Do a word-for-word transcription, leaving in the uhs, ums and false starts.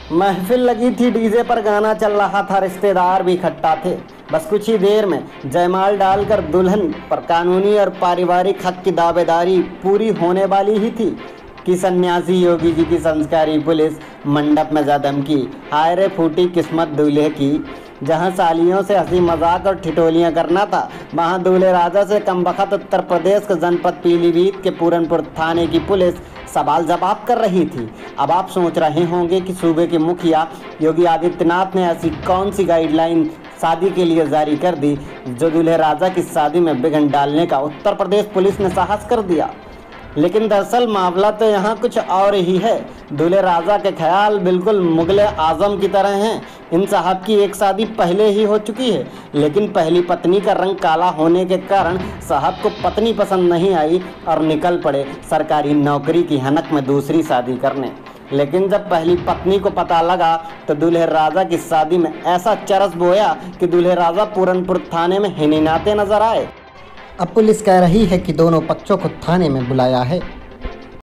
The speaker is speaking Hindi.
महफिल लगी थी डीजे पर, गाना चल रहा था, रिश्तेदार भी इकट्ठा थे। बस कुछ ही देर में जयमाल डालकर दुल्हन पर कानूनी और पारिवारिक हक की दावेदारी पूरी होने वाली ही थी कि सन्यासी योगी जी की संस्कारी पुलिस मंडप में जा धमकी। हाय रे फूटी किस्मत दूल्हे की। जहां सालियों से हंसी मजाक और ठिठोलियां करना था, वहां दूल्हे राजा से कमबख्त उत्तर प्रदेश के जनपद पीलीभीत के पूरनपुर थाने की पुलिस सवाल जवाब कर रही थी। अब आप सोच रहे होंगे कि सूबे के मुखिया योगी आदित्यनाथ ने ऐसी कौन सी गाइडलाइन शादी के लिए जारी कर दी जो दूल्हे राजा की शादी में विघ्न डालने का उत्तर प्रदेश पुलिस ने साहस कर दिया। लेकिन दरअसल मामला तो यहाँ कुछ और ही है। दूल्हे राजा के ख्याल बिल्कुल मुगले आजम की तरह हैं। इन साहब की एक शादी पहले ही हो चुकी है, लेकिन पहली पत्नी का रंग काला होने के कारण साहब को पत्नी पसंद नहीं आई और निकल पड़े सरकारी नौकरी की हनक में दूसरी शादी करने। लेकिन जब पहली पत्नी को पता लगा तो दूल्हे राजा की शादी में ऐसा चरस बोया कि दूल्हे राजा पूरनपुर थाने में हिनहिनाते नजर आए। अब पुलिस कह रही है कि दोनों पक्षों को थाने में बुलाया है।